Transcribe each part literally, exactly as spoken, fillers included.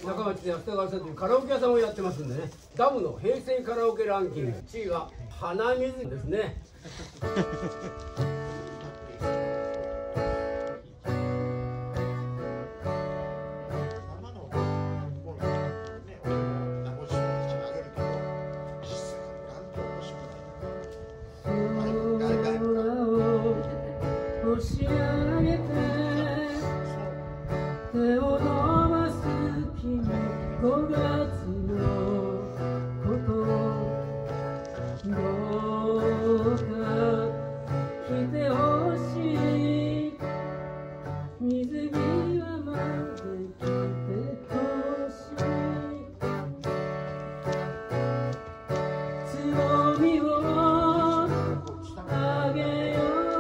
中町で安田川さんというカラオケ屋さんをやってますんでね、ダムの平成カラオケランキングいちいは鼻水ですね。 押し上げて手を伸ばす君、ごがつのことどうか来てほしい、水際まで来てほしい、つぼみをあげよう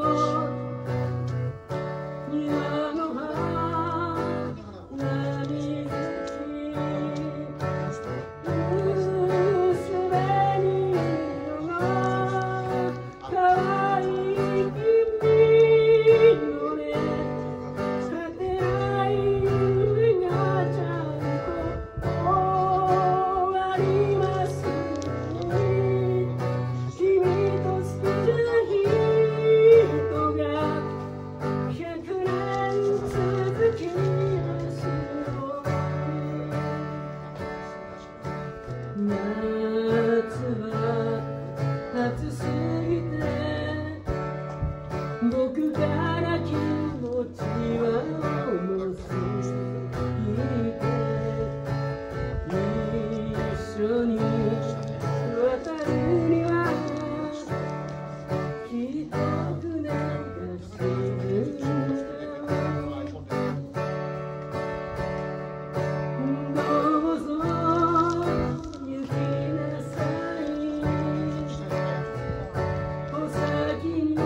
僕から気持ちは重すぎて、一緒に渡るにはきっと船が沈むんだ。どうぞ行きなさい、お先に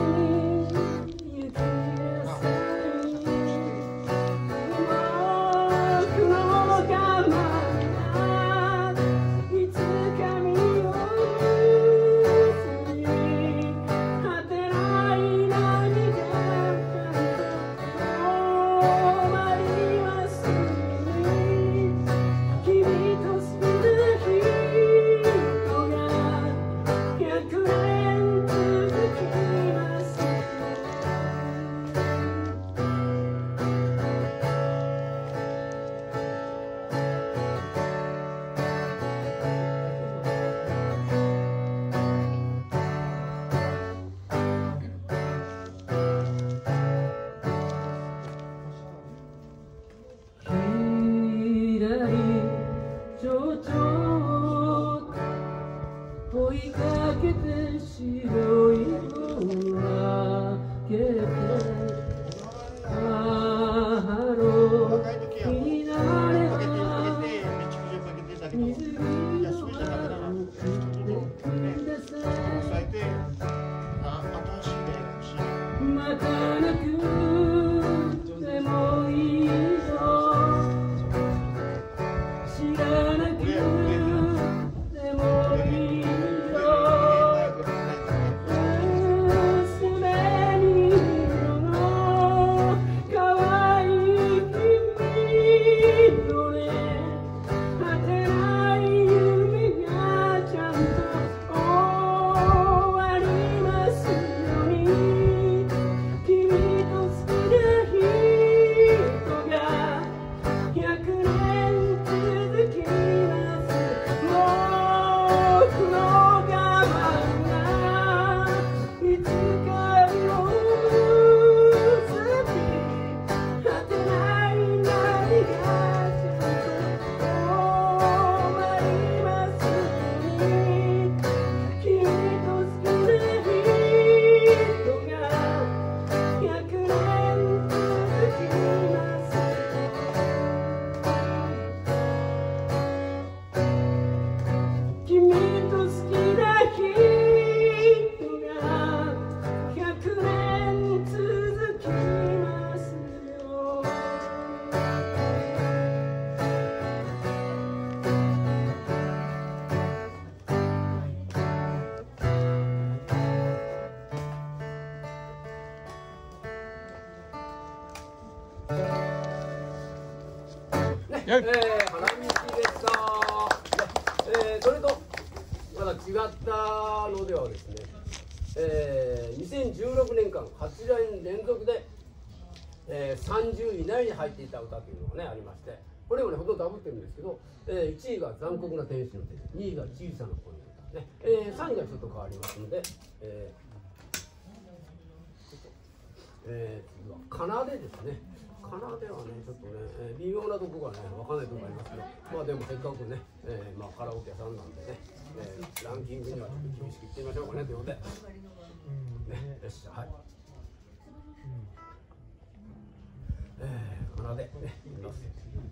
追いかけて白いを開けて、ハローになれば水着を送ってください。またなくてもいいよ、知らなくね、えー、花道でした。えー、それとまだ違ったのではですね、えー、にせんじゅうろくねんかんはちねん連続で、えー、さんじゅうい以内に入っていた歌というのがねありまして、これもねほとんどダブってるんですけど、えー、いちいが残酷な天使の手、にいが小さな恋の歌、ねえー、さんいがちょっと変わりますので、えーえー、次は奏でですね。奏ではねちょっとね、えー、微妙なとこがね分かんないところがありますけど、まあでもせっかくね、えー、まあカラオケ屋さんなんでね、えー、ランキングにはちょっと厳しくいってみましょうかねということで、ね、よし、はい、えー、奏でねいきます。